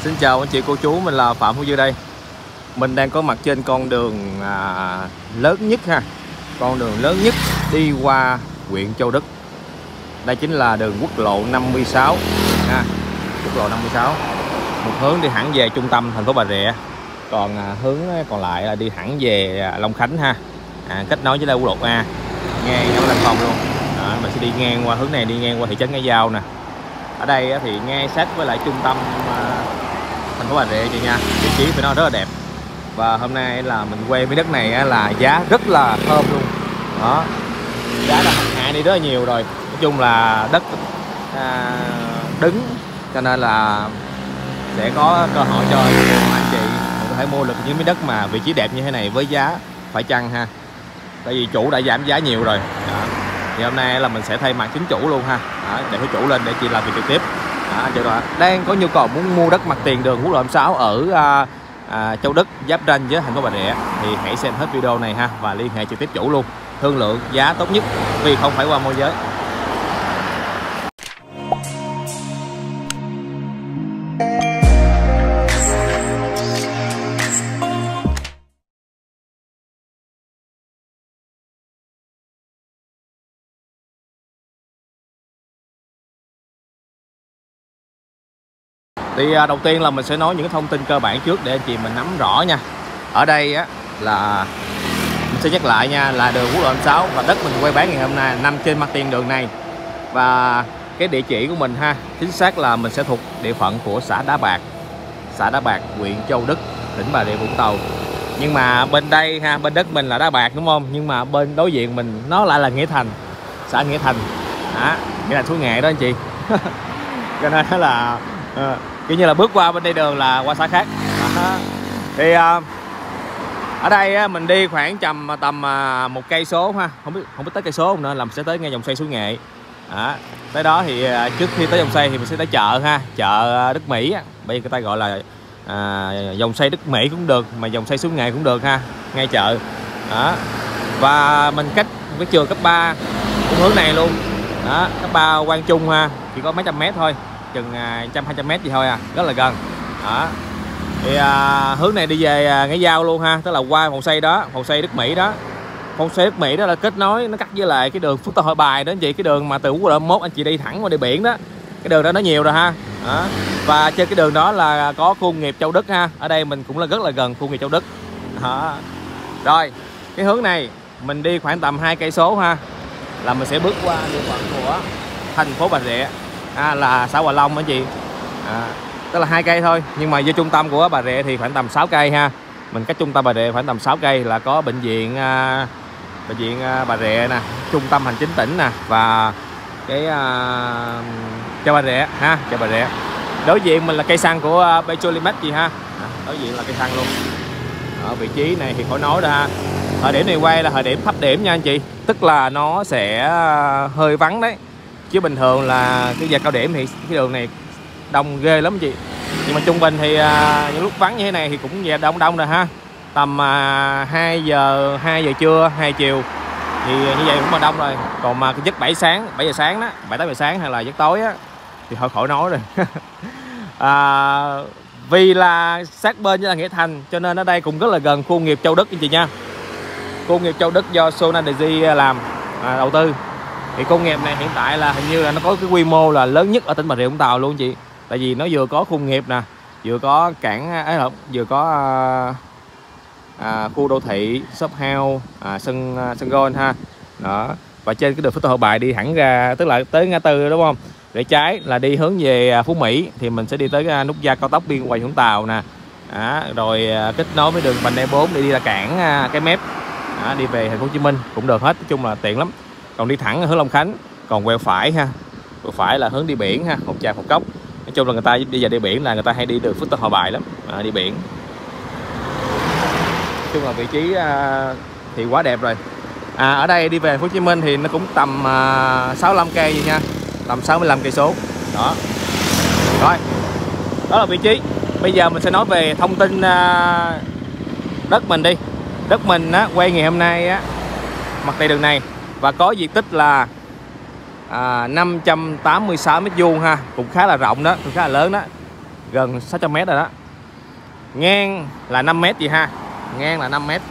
Xin chào anh chị cô chú, mình là Phạm Hữu Dư đây. Mình đang có mặt trên con đường lớn nhất ha. Con đường lớn nhất đi qua huyện Châu Đức. Đây chính là đường quốc lộ 56 ha. Quốc lộ 56. Một hướng đi thẳng về trung tâm thành phố Bà Rịa. Còn hướng còn lại là đi thẳng về Long Khánh ha. Kết nối với đây quốc lộ A. Ngang ở Lăng Phong luôn. Mình sẽ đi ngang qua hướng này, đi ngang qua thị trấn Cái Dao nè. Ở đây thì ngay sát với lại trung tâm thành phố Bà Rịa chị nha. Vị trí phải nói rất là đẹp. Và hôm nay là mình quay với đất này là giá rất là thơm luôn. Đó. Giá đã hạ đi rất là nhiều rồi. Nói chung là đất đứng, cho nên là sẽ có cơ hội cho anh chị có thể mua được những miếng đất mà vị trí đẹp như thế này với giá phải chăng ha. Tại vì chủ đã giảm giá nhiều rồi. Đó. Thì hôm nay là mình sẽ thay mặt chính chủ luôn ha. Đó, để chủ lên để chị làm việc trực tiếp. Anh chị đó đang có nhu cầu muốn mua đất mặt tiền đường quốc lộ 6 ở Châu Đức giáp ranh với thành phố Bà Rịa thì hãy xem hết video này ha và liên hệ trực tiếp chủ luôn, thương lượng giá tốt nhất vì không phải qua môi giới. Thì đầu tiên là mình sẽ nói những thông tin cơ bản trước để anh chị mình nắm rõ nha. Ở đây á là mình sẽ nhắc lại nha, là đường quốc lộ 6 và đất mình quay bán ngày hôm nay nằm trên mặt tiền đường này. Và cái địa chỉ của mình ha, chính xác là mình sẽ thuộc địa phận của xã Đá Bạc, huyện Châu Đức, tỉnh Bà Rịa Vũng Tàu. Nhưng mà bên đây ha, bên đất mình là Đá Bạc đúng không? Nhưng mà bên đối diện mình nó lại là Nghĩa Thành, xã Nghĩa Thành. Đó, Nghĩa Thành Suối Nghệ đó anh chị. Cho nên là kiểu như là bước qua bên đây đường là qua xã khác. Thì ở đây mình đi khoảng tầm 1 cây số ha, không biết tới cây số không nữa, là mình sẽ tới ngay dòng xoay Suối Nghệ. Tới đó thì trước khi tới dòng xoay thì mình sẽ tới chợ ha, chợ Đức Mỹ. Bây giờ người ta gọi là dòng xoay Đức Mỹ cũng được, mà dòng xoay Suối Nghệ cũng được ha, ngay chợ. Đó. Và mình cách cái trường cấp 3 cũng hướng này luôn. Đó, cấp 3 Quang Trung ha, chỉ có mấy trăm mét thôi, chừng 100-200 mét gì thôi rất là gần. Đó. Thì hướng này đi về Cái Dao luôn ha, tức là qua phòng xây đó, phòng xây Đức Mỹ đó. Phòng xây Đức Mỹ đó là kết nối, nó cắt với lại cái đường Phước Tân Hội Bài đó anh chị, cái đường mà từ quốc lộ 1 anh chị đi thẳng qua đi biển đó. Cái đường đó nó nhiều rồi ha. Đó. Và trên cái đường đó là có khu công nghiệp Châu Đức ha. Ở đây mình cũng là rất là gần khu công nghiệp Châu Đức. Đó. Rồi, cái hướng này mình đi khoảng tầm 2 cây số ha, là mình sẽ bước qua địa phận của thành phố Bà Rịa. Là xã Hòa Long anh chị. Tức là 2 cây thôi, nhưng mà vô trung tâm của Bà Rịa thì khoảng tầm 6 cây ha. Mình cách trung tâm Bà Rịa khoảng tầm 6 cây là có bệnh viện Bà Rịa nè, trung tâm hành chính tỉnh nè, và cái chợ Bà Rịa ha, chợ Bà Rịa. Đối diện mình là cây xăng của Petrolimex gì ha. Đối diện là cây xăng luôn. Ở vị trí này thì khỏi nói ra. Thời điểm này quay là thời điểm thấp điểm nha anh chị, tức là nó sẽ hơi vắng đấy. Chứ bình thường là cái giờ cao điểm thì cái đường này đông ghê lắm chị. Nhưng mà trung bình thì những lúc vắng như thế này thì cũng về đông rồi ha. Tầm 2 giờ trưa, 2 chiều thì như vậy cũng là đông rồi. Còn mà cái giấc 7 giờ sáng đó, 7-8 giờ sáng hay là giấc tối á thì thôi khỏi nói rồi. Vì là sát bên với là Nghĩa Thành cho nên ở đây cũng rất là gần khu công nghiệp Châu Đức anh chị nha. Khu công nghiệp Châu Đức do Sonaenergy làm đầu tư. Thì công nghiệp này hiện tại là hình như là nó có cái quy mô là lớn nhất ở tỉnh Bà Rịa Vũng Tàu luôn chị. Tại vì nó vừa có khu công nghiệp nè, vừa có cảng vừa có khu đô thị, shop house, sân golf ha. Đó. Và trên cái đường Phước Tân Hội Bài đi thẳng ra, tức là tới ngã tư đúng không? Để trái là đi hướng về Phú Mỹ thì mình sẽ đi tới nút giao cao tốc Biên Hòa Vũng Tàu nè. Rồi kết nối với đường vành đai 4 để đi ra cảng Cái Mép. Đi về thành phố Hồ Chí Minh cũng được hết, nói chung là tiện lắm. Còn đi thẳng hướng Long Khánh, còn quẹo phải ha, quẹo phải là hướng đi biển ha, Một Tràm Một Cốc. Nói chung là người ta bây giờ đi biển là người ta hay đi đường Phước Tân Hội Bài lắm, đi biển. Nói chung là vị trí thì quá đẹp rồi. Ở đây đi về thành phố Hồ Chí Minh thì nó cũng tầm 65 cây vậy nha, tầm 65 cây số. Đó. Rồi. Đó là vị trí. Bây giờ mình sẽ nói về thông tin đất mình đi. Đất mình quay ngày hôm nay mặt tiền đường này và có diện tích là 586 m² ha, cũng khá là rộng đó, cũng khá là lớn đó. gần 600 m rồi đó. Ngang là 5 m gì ha, ngang là 5 m.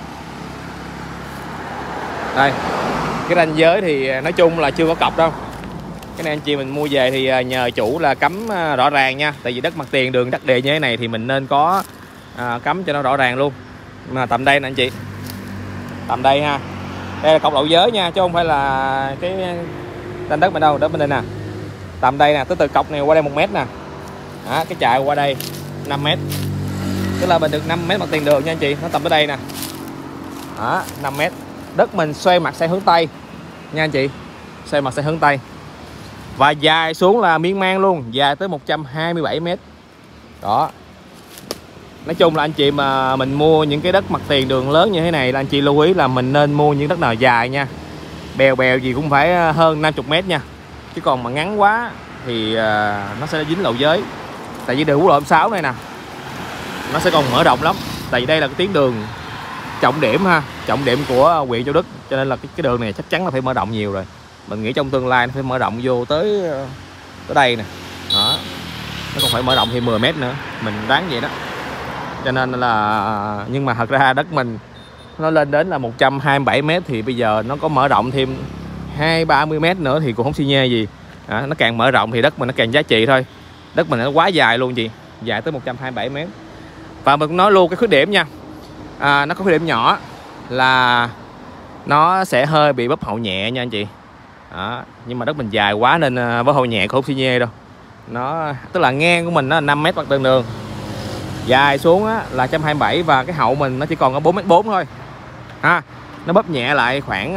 Đây, cái ranh giới thì nói chung là chưa có cọc đâu. Cái này anh chị mình mua về thì nhờ chủ là cấm rõ ràng nha. Tại vì đất mặt tiền đường đắc địa như thế này thì mình nên có cấm cho nó rõ ràng luôn. Mà tầm đây nè anh chị, tầm đây ha, đây là cọc lộ giới nha, chứ không phải là cái ranh đất bên đâu, đất bên đây nè. Tầm đây nè, từ cọc này qua đây 1 m nè. Đó, cái chạy qua đây 5 m, tức là mình được 5 m mặt tiền đường nha anh chị, nó tầm tới đây nè. Đó, 5 m. Đất mình xoay mặt sang hướng Tây nha anh chị, xoay mặt sang hướng Tây. Và dài xuống là miên man luôn, dài tới 127 m. Đó. Nói chung là anh chị mà mình mua những cái đất mặt tiền đường lớn như thế này là anh chị lưu ý là mình nên mua những đất nào dài nha. Bèo bèo gì cũng phải hơn 50 m nha. Chứ còn mà ngắn quá thì nó sẽ dính lộ giới. Tại vì đường quốc lộ 6 này nè, nó sẽ còn mở rộng lắm. Tại vì đây là cái tuyến đường trọng điểm ha, trọng điểm của huyện Châu Đức, cho nên là cái đường này chắc chắn là phải mở rộng nhiều rồi. Mình nghĩ trong tương lai nó phải mở rộng vô tới đây nè. Đó, nó còn phải mở rộng thêm 10 m nữa, mình đoán vậy đó. Cho nên là, nhưng mà thật ra đất mình nó lên đến là 127 m thì bây giờ nó có mở rộng thêm 20-30 m nữa thì cũng không xi nhê gì. Nó càng mở rộng thì đất mình nó càng giá trị thôi. Đất mình nó quá dài luôn chị, dài tới 127 m. Và mình cũng nói luôn cái khuyết điểm nha, nó có khuyết điểm nhỏ là nó sẽ hơi bị bóp hậu nhẹ nha anh chị. Đó. Nhưng mà đất mình dài quá nên bóp hậu nhẹ cũng không xi nhê đâu. Nó tức là ngang của mình nó là 5 m mặt đường đường, dài xuống á, là 127 và cái hậu mình nó chỉ còn có 4,4 m thôi ha. Nó bóp nhẹ lại khoảng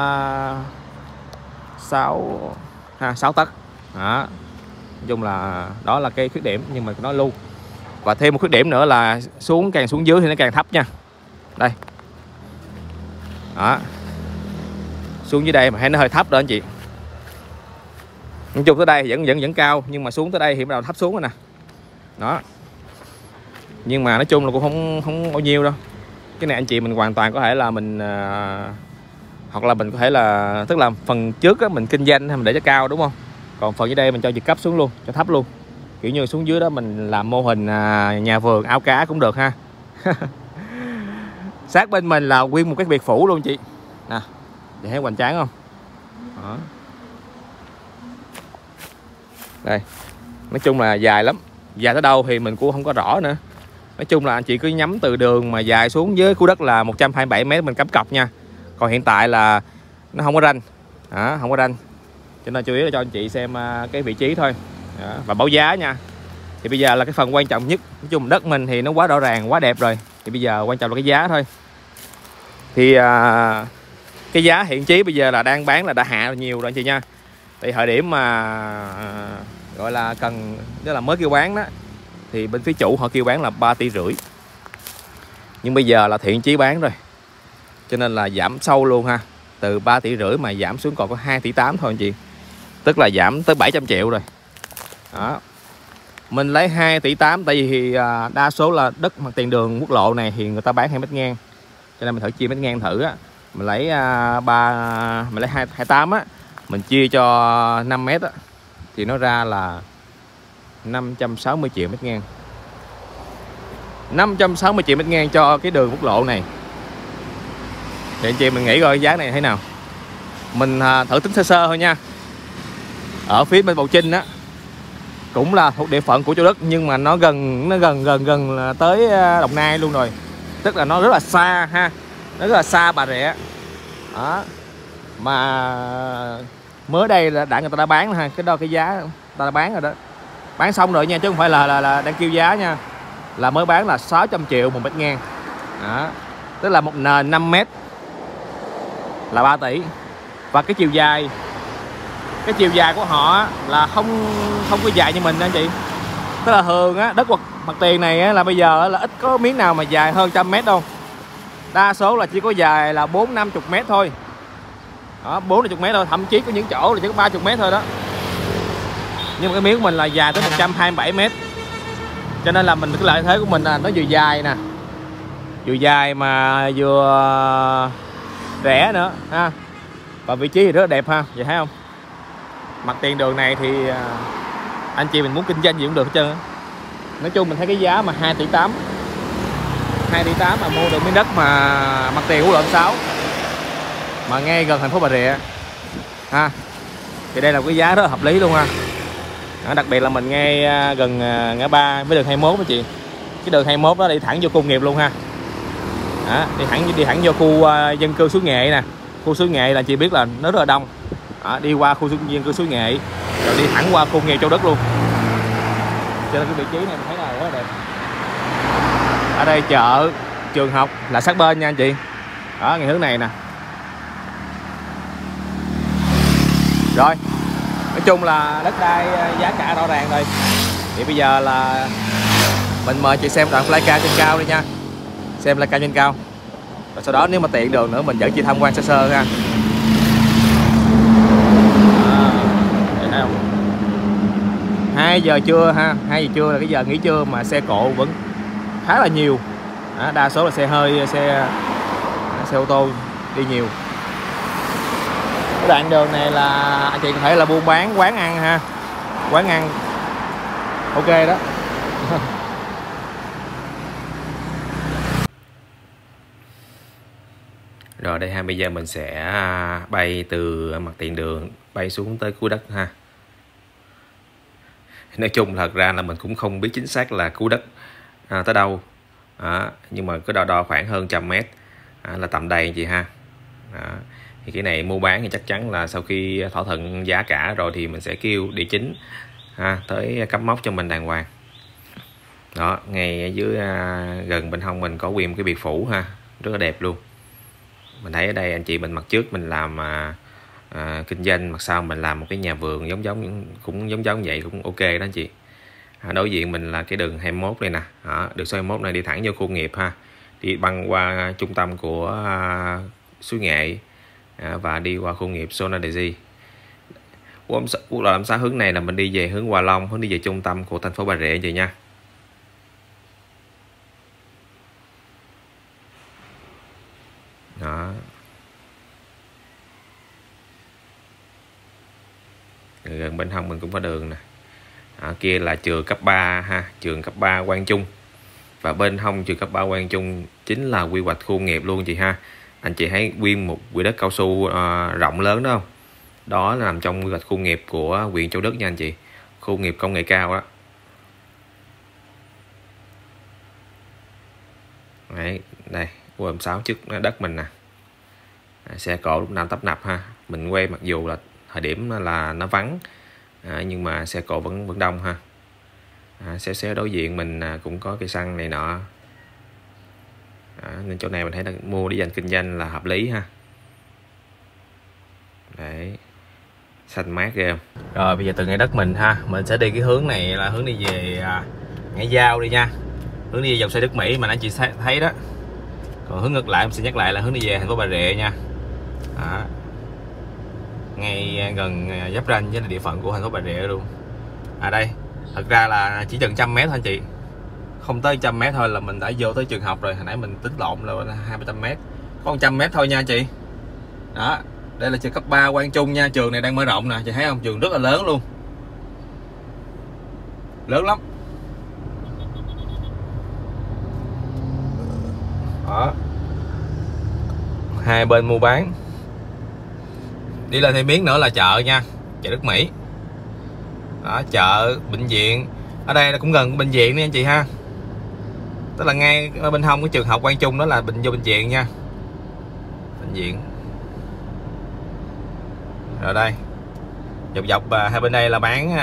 6 tấc. Đó. Nói chung là đó là cái khuyết điểm, nhưng mà nó luôn. Và thêm một khuyết điểm nữa là càng xuống dưới thì nó càng thấp nha. Đây. Đó. Xuống dưới đây mà thấy nó hơi thấp đó anh chị. Nói chung tới đây vẫn cao, nhưng mà xuống tới đây thì bắt đầu thấp xuống rồi nè. Đó. Nhưng mà nói chung là cũng không bao nhiêu đâu. Cái này anh chị mình hoàn toàn có thể là mình hoặc là mình có thể là, tức là phần trước á, mình kinh doanh hay mình để cho cao đúng không? Còn phần dưới đây mình cho giật cấp xuống luôn, cho thấp luôn. Kiểu như xuống dưới đó mình làm mô hình nhà vườn ao cá cũng được ha. Sát bên mình là nguyên một cái biệt phủ luôn chị. Nè, để thấy hoành tráng không? Đó. Đây. Nói chung là dài lắm. Dài tới đâu thì mình cũng không có rõ nữa. Nói chung là anh chị cứ nhắm từ đường mà dài xuống dưới khu đất là 127 m mình cắm cọc nha. Còn hiện tại là nó không có ranh. Đó, không có ranh. Cho nên chủ yếu là cho anh chị xem cái vị trí thôi. Đó, và báo giá nha. Thì bây giờ là cái phần quan trọng nhất. Nói chung đất mình thì nó quá rõ ràng, quá đẹp rồi. Thì bây giờ quan trọng là cái giá thôi. Thì cái giá hiện chí bây giờ là đang bán là đã hạ nhiều rồi anh chị nha. Tại thời điểm mà gọi là cần, tức là mới kêu bán đó, thì bên phía chủ họ kêu bán là 3,5 tỷ. Nhưng bây giờ là thiện chí bán rồi, cho nên là giảm sâu luôn ha. Từ 3,5 tỷ mà giảm xuống còn có 2,8 tỷ thôi anh chị. Tức là giảm tới 700 triệu rồi. Đó. Mình lấy 2,8 tỷ tại vì đa số là đất mặt tiền đường quốc lộ này thì người ta bán 2 mét ngang. Cho nên mình thử chia mét ngang thử á. Mình lấy 2,8 á, mình chia cho 5 mét á thì nó ra là 560 triệu mét ngang. 560 triệu mét ngang cho cái đường quốc lộ này. Thì anh chị mình nghĩ coi giá này thế nào. Mình thử tính sơ sơ thôi nha. Ở phía bên Bầu Trinh á, cũng là thuộc địa phận của Châu Đức, nhưng mà nó gần là tới Đồng Nai luôn rồi. Tức là nó rất là xa ha. Nó rất là xa Bà Rịa. Đó. Mà mới đây là người ta đã bán ha, cái giá người ta đã bán rồi đó. Bán xong rồi nha, chứ không phải là đang kêu giá nha. Là mới bán là 600 triệu một mét ngang. Đó. Tức là một nền 5 mét là 3 tỷ. Và cái chiều dài của họ là không có dài như mình anh chị. Tức là thường á, đất mặt tiền này á, là bây giờ là ít có miếng nào mà dài hơn 100 mét đâu. Đa số là chỉ có dài là 4-50 mét thôi. Đó, 40 mét thôi, thậm chí có những chỗ là chỉ có 30 mét thôi đó. Nhưng mà cái miếng của mình là dài tới 127 mét. Cho nên là mình, cái lợi thế của mình là nó vừa dài nè, vừa dài mà vừa rẻ nữa ha. Và vị trí thì rất là đẹp ha, vậy thấy không? Mặt tiền đường này thì anh chị mình muốn kinh doanh gì cũng được hết trơn. Nói chung mình thấy cái giá mà 2,8 tỷ, 2,8 tỷ mà mua được miếng đất mà mặt tiền quốc lộ 6 mà ngay gần thành phố Bà Rịa ha, thì đây là cái giá rất là hợp lý luôn ha. Đặc biệt là mình ngay gần ngã ba với đường 21 đó chị. Cái đường 21 đó đi thẳng vô công nghiệp luôn ha. Đó, đi thẳng vô khu dân cư Suối Nghệ nè. Khu Suối Nghệ là chị biết là nó rất là đông. Đó, đi qua khu dân cư Suối Nghệ rồi đi thẳng qua khu nghiệp Châu Đức luôn. Cho nên cái vị trí này mình thấy là quá đẹp. Ở đây chợ, trường học là sát bên nha anh chị. Đó, ngay hướng này nè. Rồi, nói chung là đất đai giá cả rõ ràng rồi. Thì bây giờ là mình mời chị xem đoạn flycam trên cao đi nha. Xem flycam trên cao. Rồi sau đó nếu mà tiện đường nữa mình dẫn chị tham quan sơ sơ ha. Thấy không? 2 giờ trưa ha, 2 giờ trưa là cái giờ nghỉ trưa mà xe cộ vẫn khá là nhiều. Đa số là xe hơi, xe ô tô đi nhiều. Cái đoạn đường này là anh chị có thể là buôn bán, quán ăn ha, quán ăn ok đó. Rồi đây bây giờ mình sẽ bay từ mặt tiền đường bay xuống tới cuối đất ha. Nói chung thật ra là mình cũng không biết chính xác là cuối đất tới đâu, nhưng mà cái đo khoảng hơn 100 mét là tầm đây anh chị ha. Thì cái này mua bán thì chắc chắn là sau khi thỏa thuận giá cả rồi thì mình sẽ kêu địa chính tới cắm mốc cho mình đàng hoàng. Đó, ngay ở dưới gần bên hông mình có nguyên một cái biệt phủ ha, rất là đẹp luôn. Mình thấy ở đây anh chị mình mặt trước mình làm kinh doanh, mặt sau mình làm một cái nhà vườn giống vậy cũng ok đó anh chị. Đối diện mình là cái đường 21 này nè, đường số 21 này đi thẳng vô khu nghiệp ha, đi băng qua trung tâm của Suối Nghệ và đi qua khu nghiệp Sonadeji. Quốc lộ 56 hướng này là mình đi về hướng Hòa Long, hướng đi về trung tâm của thành phố Bà Rịa vậy nha. Đó. Gần bên hông mình cũng có đường nè. Kia là trường cấp 3 ha, trường cấp 3 Quang Trung. Và bên hông trường cấp 3 Quang Trung chính là quy hoạch khu nghiệp luôn chị ha. Anh chị thấy nguyên một quỹ đất cao su rộng lớn đó không? Đó là nằm trong quy hoạch khu nghiệp của huyện Châu Đức nha anh chị. Khu nghiệp công nghệ cao đó. Đấy, đây, quốc lộ 6 trước đất mình nè. Xe cộ lúc nào tấp nập ha. Mình quay mặc dù là thời điểm là nó vắng, nhưng mà xe cộ vẫn đông ha. Xéo đối diện mình cũng có cây xăng này nọ. Nên chỗ này mình thấy là mua để dành kinh doanh là hợp lý ha. Đấy, xanh mát ghê không? Rồi bây giờ từ ngay đất mình ha, mình sẽ đi cái hướng này là hướng đi về Ngãi Giao đi nha. Hướng đi về dòng xoay Đức Mỹ mà anh chị thấy đó. Còn hướng ngược lại mình sẽ nhắc lại là hướng đi về thành phố Bà Rịa nha. Ngay gần giáp ranh với địa phận của thành phố Bà Rịa luôn. Đây, thật ra là chỉ chừng 100 mét thôi anh chị. Không tới 100 mét thôi là mình đã vô tới trường học rồi. Hồi nãy mình tính lộn là 200 mét. Có 100 mét thôi nha anh chị. Đó, đây là trường cấp 3 Quang Trung nha. Trường này đang mở rộng nè, chị thấy không? Trường rất là lớn luôn. Lớn lắm. Đó. Hai bên mua bán. Đi lên thêm miếng nữa là chợ nha, chợ Đức Mỹ. Đó, chợ, bệnh viện. Ở đây là cũng gần bệnh viện nha anh chị ha. Tức là ngay bên hông cái trường học Quang Trung đó là vô bệnh viện nha. Bệnh viện. Rồi đây. Dọc hai bên đây là bán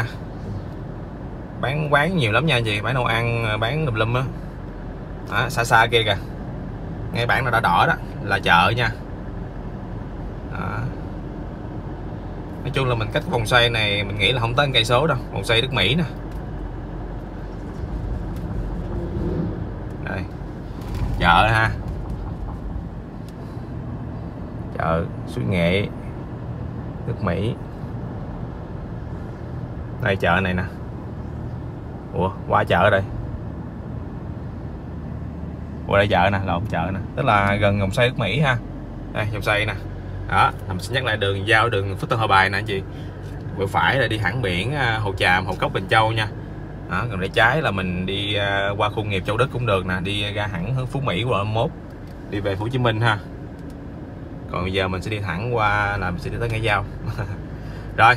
quán nhiều lắm nha anh chị, bán đồ ăn, bán tùm lum á. Đó, xa kia kìa. Ngay bảng nào đỏ đó là chợ nha. Đó. Nói chung là mình cách vòng xoay này mình nghĩ là không tới 1 cây số đâu, vòng xoay Đức Mỹ nè. Đây. Chợ ha. Chợ Suối Nghệ, Đức Mỹ. Đây chợ này nè. Ủa, qua chợ đây. Qua đây chợ nè, lộn chợ nè, tức là gần vòng xoay Đức Mỹ ha. Đây vòng xoay nè. Đó, mình sẽ nhắc lại đường giao đường Phước Tân Hòa Bài nè anh chị. Bên phải là đi thẳng biển Hồ Tràm, Hồ Cốc, Bình Châu nha. Đó, còn để trái là mình đi qua khu nghiệp Châu Đức cũng được nè, đi ra hẳn hướng Phú Mỹ qua 21 đi về Hồ Chí Minh ha. Còn bây giờ mình sẽ đi thẳng qua là mình sẽ đi tới Ngãi Giao. Rồi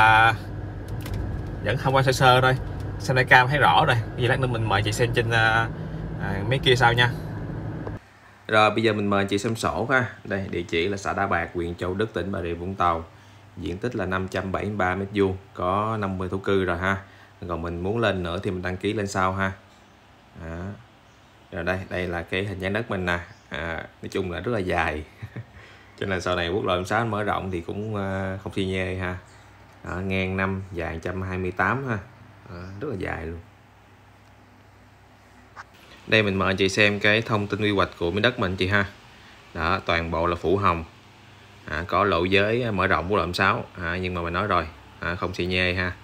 vẫn tham quan sơ sơ thôi, xem đây cam thấy rõ rồi, bây giờ lát nữa mình mời chị xem trên mấy kia sau nha. Rồi bây giờ mình mời chị xem sổ ha. Đây địa chỉ là xã Đa Bạc, huyện Châu Đức, tỉnh Bà Rịa Vũng Tàu. Diện tích là 573 m², có 50 thổ cư rồi ha. Còn mình muốn lên nữa thì mình đăng ký lên sau ha. Đó. Rồi đây là cái hình dáng đất mình nè. Nói chung là rất là dài. Cho nên sau này quốc lộ 6 mở rộng thì cũng không xi nhê ha. Đó, ngang 5 dài 128 ha. Rất là dài luôn. Đây mình mời chị xem cái thông tin quy hoạch của miếng đất mình chị ha. Đó, toàn bộ là phủ hồng. Có lộ giới mở rộng quốc lộ 6 nhưng mà mình nói rồi, không xi nhê ha.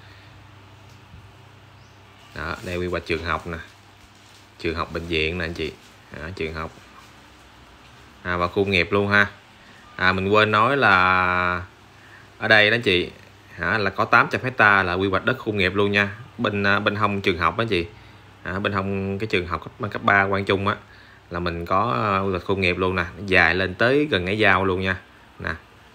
Đó, đây quy hoạch trường học nè, trường học bệnh viện nè anh chị, trường học và khu nghiệp luôn ha. Mình quên nói là ở đây đó chị, là có 800 hecta là quy hoạch đất khu nghiệp luôn nha. Bên hông trường học đó chị, bên hông cái trường học cấp 3 Quang Trung á, là mình có quy hoạch khu nghiệp luôn nè, dài lên tới gần Ngãi Giao luôn nha nè.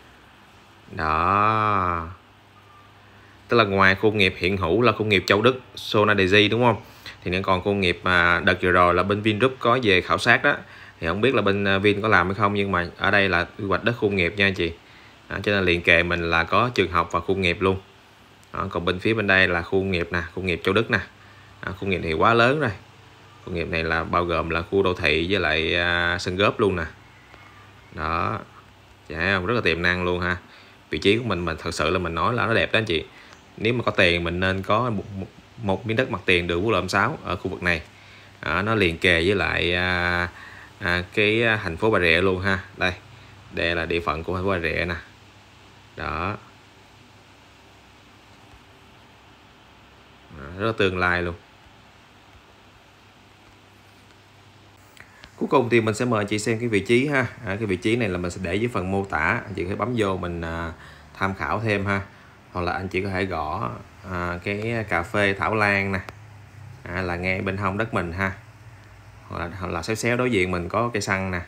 Đó, tức là ngoài khu nghiệp hiện hữu là khu nghiệp Châu Đức, Sonadeji đúng không, thì nên còn khu nghiệp mà đợt vừa rồi là bên Vingroup có về khảo sát đó, thì không biết là bên Vin có làm hay không, nhưng mà ở đây là quy hoạch đất khu nghiệp nha anh chị. Cho nên liền kề mình là có trường học và khu nghiệp luôn. Còn bên phía bên đây là khu nghiệp nè, khu nghiệp Châu Đức nè. Khu nghiệp này quá lớn rồi, khu nghiệp này là bao gồm là khu đô thị với lại sân golf luôn nè. Đó, rất là tiềm năng luôn ha. Vị trí của mình thật sự là mình nói là nó đẹp đó anh chị. Nếu mà có tiền mình nên có một miếng đất mặt tiền đường quốc lộ 6 ở khu vực này. Nó liền kề với lại cái thành phố Bà Rịa luôn ha. Đây là địa phận của thành phố Bà Rịa nè. Đó, rất là tương lai luôn. Cuối cùng thì mình sẽ mời chị xem cái vị trí ha. Cái vị trí này là mình sẽ để dưới phần mô tả, anh chị có thể bấm vô mình tham khảo thêm ha. Hoặc là anh chị có thể gõ cái cà phê Thảo Lan nè, là ngay bên hông đất mình ha. Hoặc là xéo xéo đối diện mình có cây xăng nè,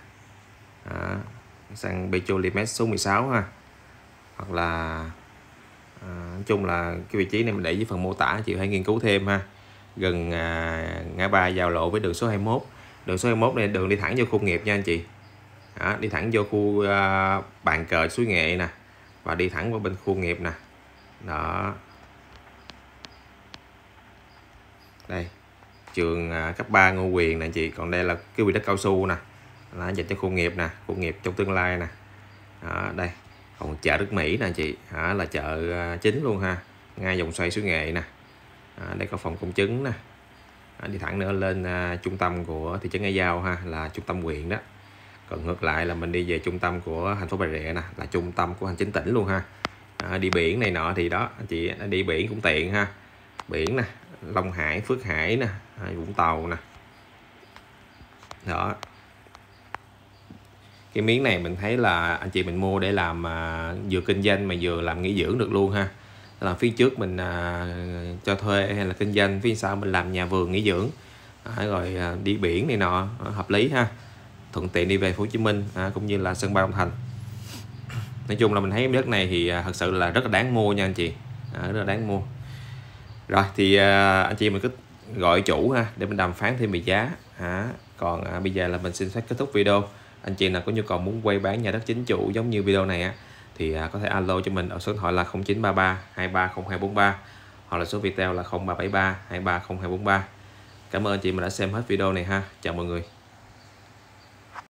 xăng Petrolimex số 16 ha. Hoặc là nói chung là cái vị trí này mình để dưới phần mô tả, chị hãy nghiên cứu thêm ha. Gần ngã ba giao lộ với đường số 21. Đường số 21 này đường đi thẳng vô khu nghiệp nha anh chị. Đi thẳng vô khu Bàn Cờ Suối Nghệ nè, và đi thẳng qua bên khu nghiệp nè. Đó, đây trường cấp 3 Ngô Quyền nè anh chị. Còn đây là cái quỹ đất cao su nè, là dành cho khu nghiệp nè, khu nghiệp trong tương lai nè. Đây còn chợ Đức Mỹ nè anh chị, là chợ chính luôn ha, ngay vòng xoay Suối Nghệ nè. Đây có phòng công chứng nè. Đi thẳng nữa lên trung tâm của thị trấn Ngãi Giao ha, là trung tâm huyện đó. Còn ngược lại là mình đi về trung tâm của thành phố Bà Rịa nè, là trung tâm của hành chính tỉnh luôn ha. Đi biển này nọ thì đó anh chị, đi biển cũng tiện ha. Biển nè, Long Hải, Phước Hải nè, Vũng Tàu nè. Đó, cái miếng này mình thấy là anh chị mình mua để làm vừa kinh doanh mà vừa làm nghỉ dưỡng được luôn ha. Là phía trước mình cho thuê hay là kinh doanh, phía sau mình làm nhà vườn nghỉ dưỡng, rồi đi biển này nọ hợp lý ha, thuận tiện đi về Hồ Chí Minh cũng như là sân bay Long Thành. Nói chung là mình thấy đất này thì thật sự là rất là đáng mua nha anh chị, rất là đáng mua. Rồi thì anh chị mình cứ gọi chủ ha để mình đàm phán thêm về giá. Còn bây giờ là mình xin phép kết thúc video. Anh chị nào có nhu cầu muốn quay bán nhà đất chính chủ giống như video này thì có thể alo cho mình ở số điện thoại là 0933 230243, hoặc là số Viettel là 0373 230243. Cảm ơn anh chị mình đã xem hết video này ha. Chào mọi người.